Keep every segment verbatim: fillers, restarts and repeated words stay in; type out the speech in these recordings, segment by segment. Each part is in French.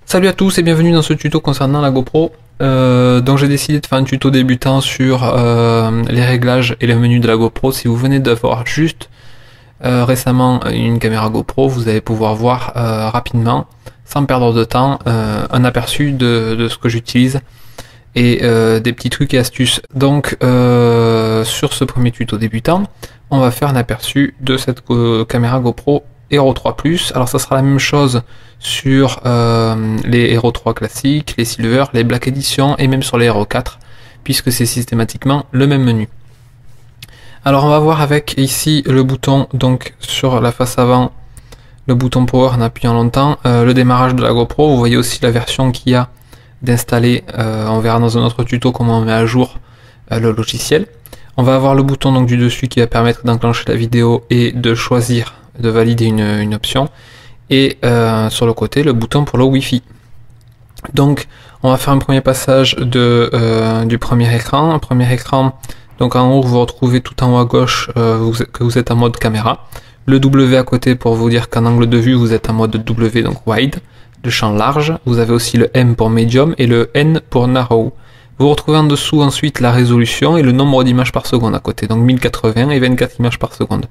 Salut à tous et bienvenue dans ce tuto concernant la GoPro. Euh, donc j'ai décidé de faire un tuto débutant sur euh, les réglages et le menu de la GoPro. Si vous venez d'avoir juste euh, récemment une caméra GoPro, vous allez pouvoir voir euh, rapidement, sans perdre de temps, euh, un aperçu de, de ce que j'utilise et euh, des petits trucs et astuces. Donc euh, sur ce premier tuto débutant, on va faire un aperçu de cette euh, caméra GoPro Hero trois plus. Alors ça sera la même chose sur euh, les Hero trois classiques, les Silver, les Black Edition et même sur les Hero quatre, puisque c'est systématiquement le même menu. Alors on va voir avec ici le bouton, donc sur la face avant, le bouton Power en appuyant longtemps, euh, le démarrage de la GoPro. Vous voyez aussi la version qu'il y a d'installer, euh, on verra dans un autre tuto comment on met à jour euh, le logiciel. On va avoir le bouton donc du dessus qui va permettre d'enclencher la vidéo et de choisir, de valider une, une option, et euh, sur le côté le bouton pour le Wi-Fi. Donc on va faire un premier passage de, euh, du premier écran. Un premier écran, donc en haut vous retrouvez tout en haut à gauche euh, vous, que vous êtes en mode caméra, le W à côté pour vous dire qu'en angle de vue vous êtes en mode W, donc wide, le champ large. Vous avez aussi le M pour medium et le N pour narrow. Vous retrouvez en dessous ensuite la résolution et le nombre d'images par seconde à côté, donc mille quatre-vingts et vingt-quatre images par seconde.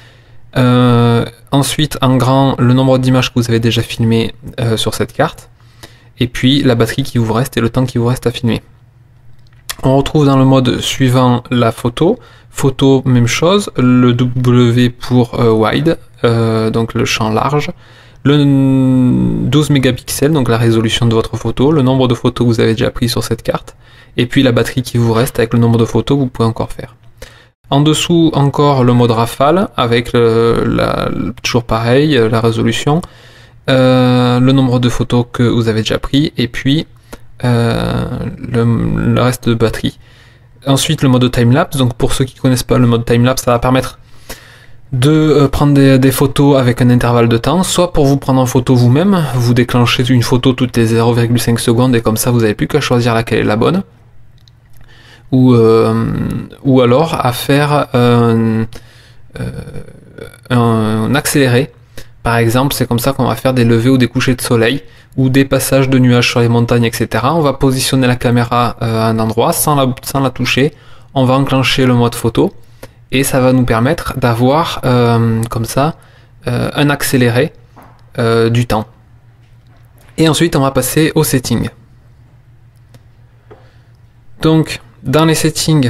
Euh, ensuite en grand le nombre d'images que vous avez déjà filmé euh, sur cette carte, et puis la batterie qui vous reste et le temps qui vous reste à filmer. On retrouve dans le mode suivant la photo, photo même chose, le W pour euh, wide, euh, donc le champ large, le douze mégapixels, donc la résolution de votre photo, le nombre de photos que vous avez déjà pris sur cette carte, et puis la batterie qui vous reste avec le nombre de photos que vous pouvez encore faire. En dessous encore le mode rafale avec le, la, toujours pareil, la résolution, euh, le nombre de photos que vous avez déjà pris, et puis euh, le, le reste de batterie. Ensuite le mode timelapse, donc pour ceux qui ne connaissent pas le mode timelapse, ça va permettre de euh, prendre des, des photos avec un intervalle de temps, soit pour vous prendre en photo vous-même, vous déclenchez une photo toutes les zéro virgule cinq secondes et comme ça vous n'avez plus qu'à choisir laquelle est la bonne. Ou, euh, ou alors à faire un, euh, un accéléré. Par exemple, c'est comme ça qu'on va faire des levées ou des couchers de soleil, ou des passages de nuages sur les montagnes, et cetera. On va positionner la caméra euh, à un endroit sans la, sans la toucher, on va enclencher le mode photo, et ça va nous permettre d'avoir euh, comme ça euh, un accéléré euh, du temps. Et ensuite on va passer aux settings. Donc dans les settings,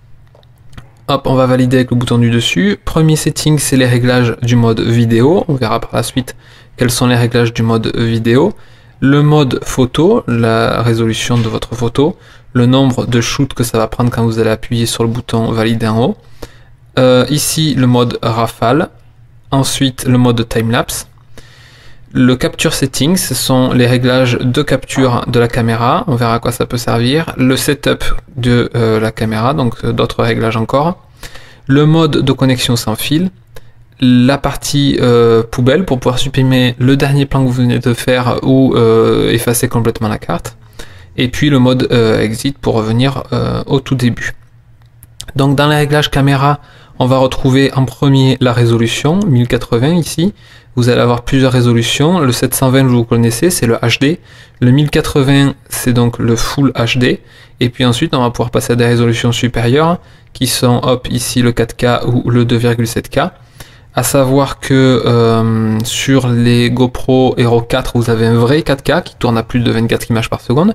hop, on va valider avec le bouton du dessus. Premier setting, c'est les réglages du mode vidéo. On verra par la suite quels sont les réglages du mode vidéo. Le mode photo, la résolution de votre photo, le nombre de shoots que ça va prendre quand vous allez appuyer sur le bouton valider en haut. Euh, ici, le mode rafale. Ensuite, le mode timelapse. Le capture settings, ce sont les réglages de capture de la caméra, on verra à quoi ça peut servir. Le setup de euh, la caméra, donc euh, d'autres réglages encore. Le mode de connexion sans fil. La partie euh, poubelle pour pouvoir supprimer le dernier plan que vous venez de faire ou euh, effacer complètement la carte. Et puis le mode euh, exit pour revenir euh, au tout début. Donc dans les réglages caméra, on va retrouver en premier la résolution, mille quatre-vingts ici. Vous allez avoir plusieurs résolutions. Le sept cent vingt, vous connaissez, c'est le H D. Le mille quatre-vingts, c'est donc le Full H D. Et puis ensuite, on va pouvoir passer à des résolutions supérieures, qui sont, hop, ici le quatre K ou le deux virgule sept K. À savoir que euh, sur les GoPro Hero quatre, vous avez un vrai quatre K qui tourne à plus de vingt-quatre images par seconde.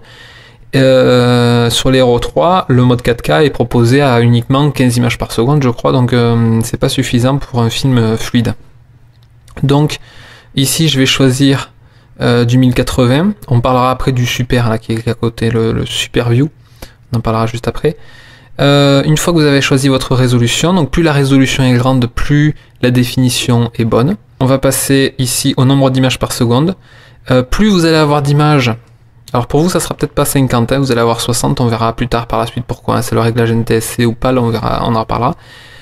Euh, sur les Hero trois, le mode quatre K est proposé à uniquement quinze images par seconde, je crois, donc euh, c'est pas suffisant pour un film fluide. Donc ici je vais choisir euh, du mille quatre-vingts, on parlera après du super là qui est à côté, le, le super view, on en parlera juste après. Euh, une fois que vous avez choisi votre résolution, donc plus la résolution est grande, plus la définition est bonne. On va passer ici au nombre d'images par seconde. Euh, plus vous allez avoir d'images, alors pour vous ça sera peut-être pas cinquante, hein, vous allez avoir soixante, on verra plus tard par la suite pourquoi, hein, c'est le réglage N T S C ou PAL, on verra, on en reparlera.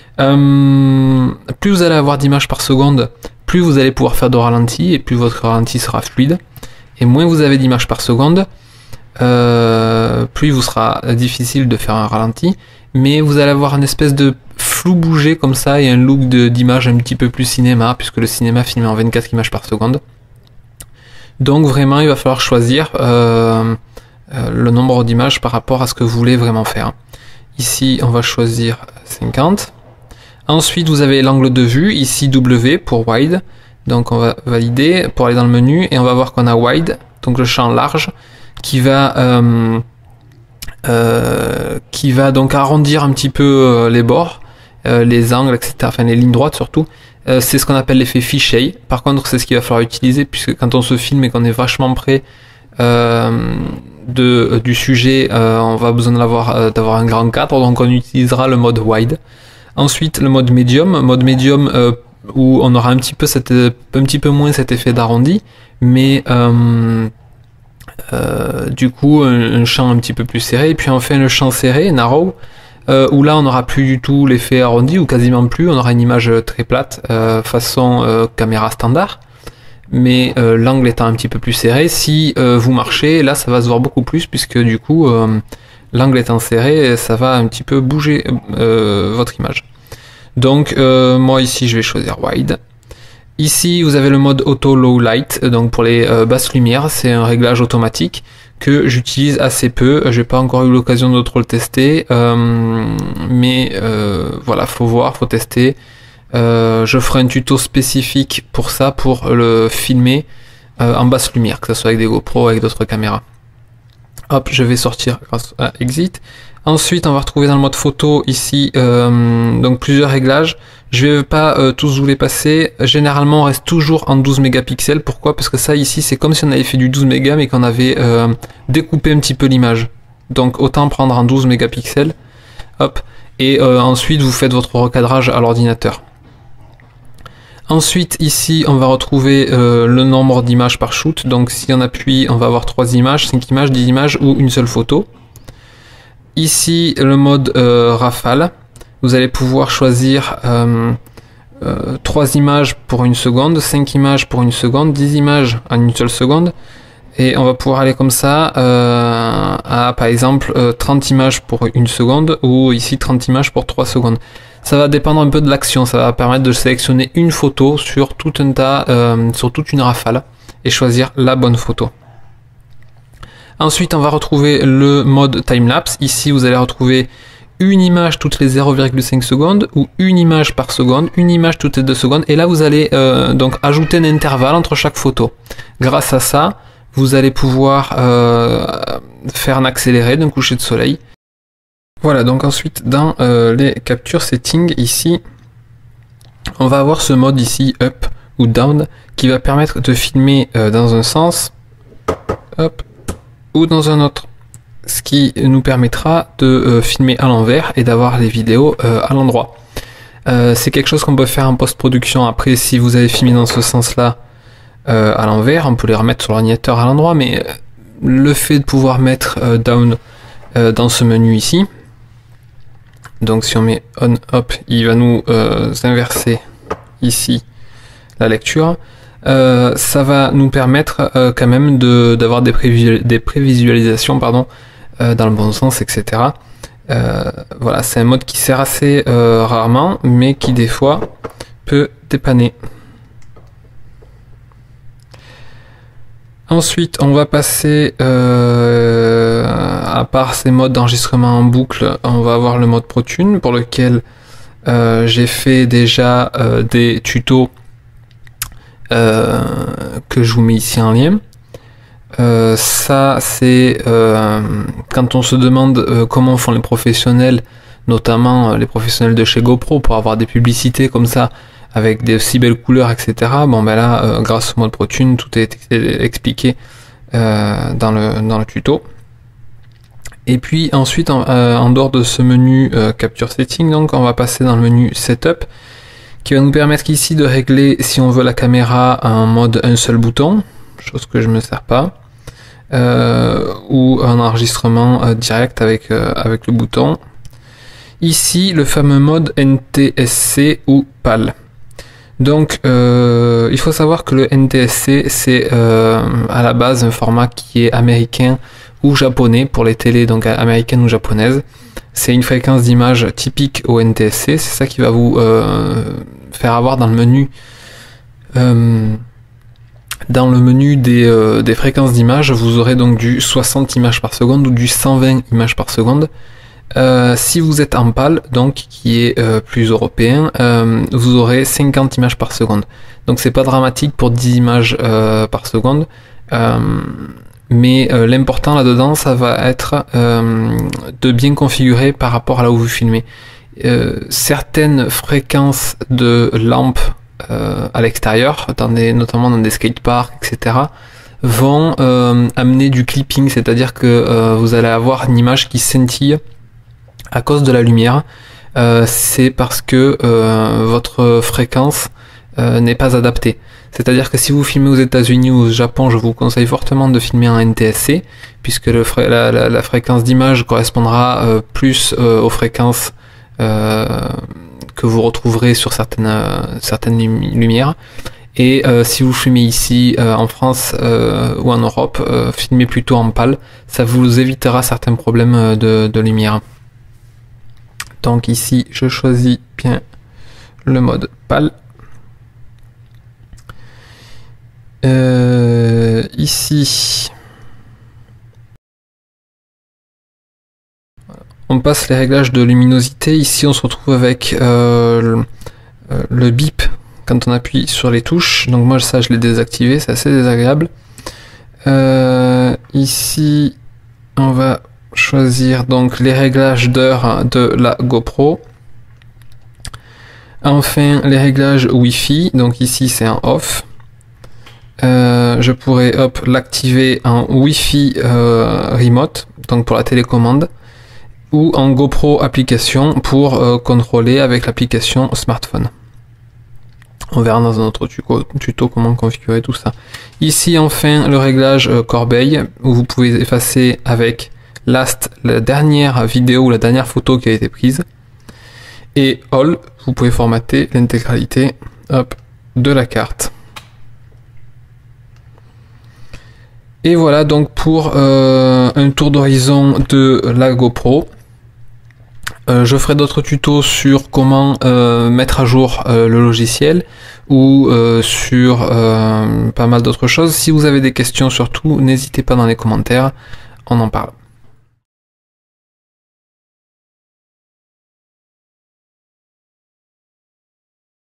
Euh, plus vous allez avoir d'images par seconde, plus vous allez pouvoir faire de ralenti, et plus votre ralenti sera fluide. Et moins vous avez d'images par seconde, euh, plus il vous sera difficile de faire un ralenti, mais vous allez avoir une espèce de flou bougé comme ça, et un look d'image un petit peu plus cinéma, puisque le cinéma filme en vingt-quatre images par seconde. Donc vraiment il va falloir choisir euh, euh, le nombre d'images par rapport à ce que vous voulez vraiment faire. Ici on va choisir cinquante. Ensuite vous avez l'angle de vue, ici W pour wide. Donc on va valider pour aller dans le menu et on va voir qu'on a wide, donc le champ large, qui va euh, euh, qui va donc arrondir un petit peu euh, les bords, euh, les angles, et cetera. Enfin les lignes droites surtout. Euh, c'est ce qu'on appelle l'effet fisheye. Par contre c'est ce qu'il va falloir utiliser puisque quand on se filme et qu'on est vachement près euh, de, euh, du sujet, euh, on va besoin d'avoir euh, d'avoir un grand cadre, donc on utilisera le mode wide. Ensuite le mode medium, mode medium euh, où on aura un petit peu cette, un petit peu moins cet effet d'arrondi, mais euh, euh, du coup un, un champ un petit peu plus serré. Et puis enfin le champ serré, narrow, euh, où là on n'aura plus du tout l'effet arrondi, ou quasiment plus, on aura une image très plate, euh, façon euh, caméra standard, mais euh, l'angle étant un petit peu plus serré. Si euh, vous marchez, là ça va se voir beaucoup plus, puisque du coup euh, l'angle étant serré, ça va un petit peu bouger euh, votre image. Donc euh, moi ici je vais choisir wide. Ici vous avez le mode auto low light, donc pour les euh, basses lumières, c'est un réglage automatique que j'utilise assez peu. J'ai pas encore eu l'occasion de trop le tester, euh, mais euh, voilà, faut voir, faut tester. Euh, je ferai un tuto spécifique pour ça, pour le filmer euh, en basse lumière, que ce soit avec des GoPro, avec d'autres caméras. Hop, je vais sortir grâce à Exit. Ensuite, on va retrouver dans le mode photo ici euh, donc plusieurs réglages. Je vais pas euh, tous vous les passer. Généralement, on reste toujours en douze mégapixels. Pourquoi? Parce que ça ici, c'est comme si on avait fait du douze mégas mais qu'on avait euh, découpé un petit peu l'image. Donc autant prendre en douze mégapixels. Hop. Et euh, ensuite, vous faites votre recadrage à l'ordinateur. Ensuite, ici, on va retrouver euh, le nombre d'images par shoot. Donc si on appuie, on va avoir trois images, cinq images, dix images ou une seule photo. Ici, le mode euh, rafale. Vous allez pouvoir choisir euh, euh, trois images pour une seconde, cinq images pour une seconde, dix images en une seule seconde. Et on va pouvoir aller comme ça euh, à, par exemple, euh, trente images pour une seconde, ou ici trente images pour trois secondes. Ça va dépendre un peu de l'action, ça va permettre de sélectionner une photo sur tout un tas, euh, sur toute une rafale, et choisir la bonne photo. Ensuite, on va retrouver le mode timelapse. Ici, vous allez retrouver une image toutes les zéro virgule cinq secondes, ou une image par seconde, une image toutes les deux secondes. Et là, vous allez euh, donc ajouter un intervalle entre chaque photo. Grâce à ça, vous allez pouvoir euh, faire un accéléré d'un coucher de soleil. Voilà, donc ensuite, dans euh, les capture settings, ici, on va avoir ce mode ici, up ou down, qui va permettre de filmer euh, dans un sens, hop, ou dans un autre, ce qui nous permettra de euh, filmer à l'envers et d'avoir les vidéos euh, à l'endroit. Euh, c'est quelque chose qu'on peut faire en post-production. Après, si vous avez filmé dans ce sens-là euh, à l'envers, on peut les remettre sur l'ordinateur à l'endroit, mais euh, le fait de pouvoir mettre euh, down euh, dans ce menu ici, donc si on met on, hop, il va nous euh, inverser ici la lecture. Euh, ça va nous permettre euh, quand même de d'avoir des, prévisual, des prévisualisations pardon, euh, dans le bon sens, et cetera. Euh, voilà, c'est un mode qui sert assez euh, rarement, mais qui des fois peut dépanner. Ensuite, on va passer, euh, à part ces modes d'enregistrement en boucle, on va avoir le mode ProTune, pour lequel euh, j'ai fait déjà euh, des tutos Euh, que je vous mets ici en lien. Euh, ça c'est euh, quand on se demande euh, comment font les professionnels, notamment euh, les professionnels de chez GoPro, pour avoir des publicités comme ça avec des si belles couleurs, et cetera. Bon ben là, euh, grâce au mode ProTune, tout est expliqué euh, dans le dans le tuto. Et puis ensuite, en, euh, en dehors de ce menu euh, Capture Setting, donc on va passer dans le menu Setup, qui va nous permettre ici de régler si on veut la caméra en mode un seul bouton, chose que je ne me sers pas, euh, ou un enregistrement euh, direct avec, euh, avec le bouton. Ici, le fameux mode N T S C ou PAL. Donc, euh, il faut savoir que le N T S C, c'est euh, à la base un format qui est américain ou japonais pour les télés, donc américaines ou japonaises. C'est une fréquence d'image typique au N T S C, c'est ça qui va vous euh, faire avoir dans le menu euh, dans le menu des, euh, des fréquences d'image, vous aurez donc du soixante images par seconde ou du cent vingt images par seconde. Euh, si vous êtes en PAL, donc qui est euh, plus européen, euh, vous aurez cinquante images par seconde. Donc c'est pas dramatique pour dix images euh, par seconde, euh, mais euh, l'important là-dedans, ça va être euh, de bien configurer par rapport à là où vous filmez. Euh, certaines fréquences de lampes euh, à l'extérieur, dans des, notamment dans des skateparks, et cetera, vont euh, amener du clipping, c'est-à-dire que euh, vous allez avoir une image qui scintille à cause de la lumière. Euh, c'est parce que euh, votre fréquence euh, n'est pas adaptée. C'est-à-dire que si vous filmez aux États-Unis ou au Japon, je vous conseille fortement de filmer en N T S C, puisque le fré la, la, la fréquence d'image correspondra euh, plus euh, aux fréquences euh, que vous retrouverez sur certaines, euh, certaines lumi lumières. Et euh, si vous filmez ici euh, en France euh, ou en Europe, euh, filmez plutôt en PAL, ça vous évitera certains problèmes de, de lumière. Donc ici, je choisis bien le mode PAL. Euh, ici, on passe les réglages de luminosité. Ici, on se retrouve avec euh, le, euh, le bip quand on appuie sur les touches. Donc moi, ça, je l'ai désactivé, c'est assez désagréable. Euh, ici, on va choisir donc les réglages d'heure de la GoPro. Enfin, les réglages Wi-Fi. Donc ici, c'est en off. Euh, je pourrais hop l'activer en Wi-Fi euh, remote, donc pour la télécommande, ou en GoPro application pour euh, contrôler avec l'application smartphone. On verra dans un autre tuto, tuto comment configurer tout ça. Ici enfin le réglage euh, corbeille, où vous pouvez effacer avec last la dernière vidéo ou la dernière photo qui a été prise. Et all, vous pouvez formater l'intégralité hop de la carte. Et voilà donc pour euh, un tour d'horizon de la GoPro. Euh, je ferai d'autres tutos sur comment euh, mettre à jour euh, le logiciel ou euh, sur euh, pas mal d'autres choses. Si vous avez des questions surtout, n'hésitez pas dans les commentaires, on en parle.